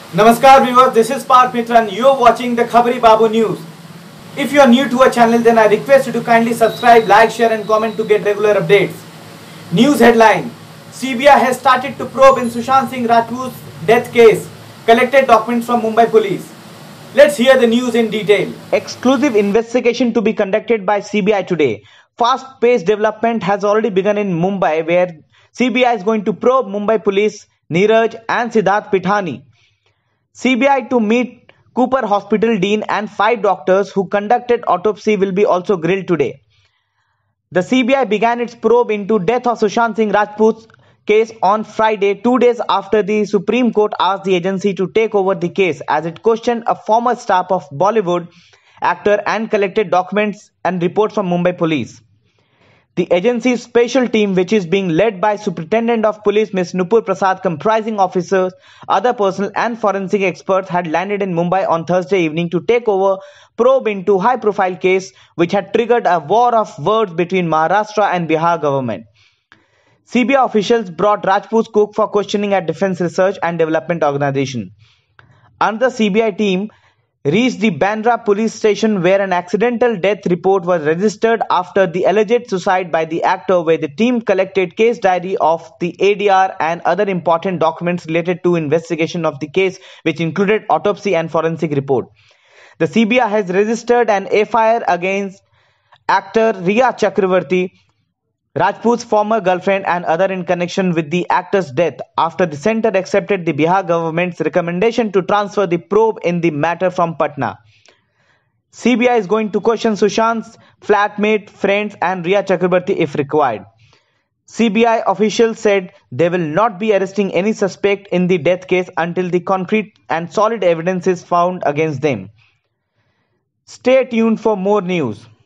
Namaskar viewers, this is Parth Mitra and you are watching the Khabari Babu News. If you are new to our channel, then I request you to kindly subscribe, like, share and comment to get regular updates. News headline: CBI has started to probe in Sushant Singh Rajput's death case. Collected documents from Mumbai police. Let's hear the news in detail. Exclusive investigation to be conducted by CBI today. Fast-paced development has already begun in Mumbai, where CBI is going to probe Mumbai police, Neeraj and Siddharth Pithani. CBI to meet Cooper Hospital Dean and 5 doctors who conducted autopsy will be also grilled today. The CBI began its probe into death of Sushant Singh Rajput's case on Friday, 2 days after the Supreme Court asked the agency to take over the case, as it questioned a former star of Bollywood actor and collected documents and reports from Mumbai police. The agency's special team, which is being led by Superintendent of Police Ms. Nupur Prasad, comprising officers, other personnel and forensic experts, had landed in Mumbai on Thursday evening to take over probe into high-profile case which had triggered a war of words between Maharashtra and Bihar government. CBI officials brought Rajput's cook for questioning at Defence Research and Development Organization. Another CBI team reached the Bandra police station, where an accidental death report was registered after the alleged suicide by the actor, where the team collected case diary of the ADR and other important documents related to investigation of the case, which included autopsy and forensic report. The CBI has registered an FIR against actor Rhea Chakravarti, Rajput's former girlfriend, and other in connection with the actor's death, after the centre accepted the Bihar government's recommendation to transfer the probe in the matter from Patna. CBI is going to question Sushant's flatmate, friends and Rhea Chakrabarti if required. CBI officials said they will not be arresting any suspect in the death case until the concrete and solid evidence is found against them. Stay tuned for more news.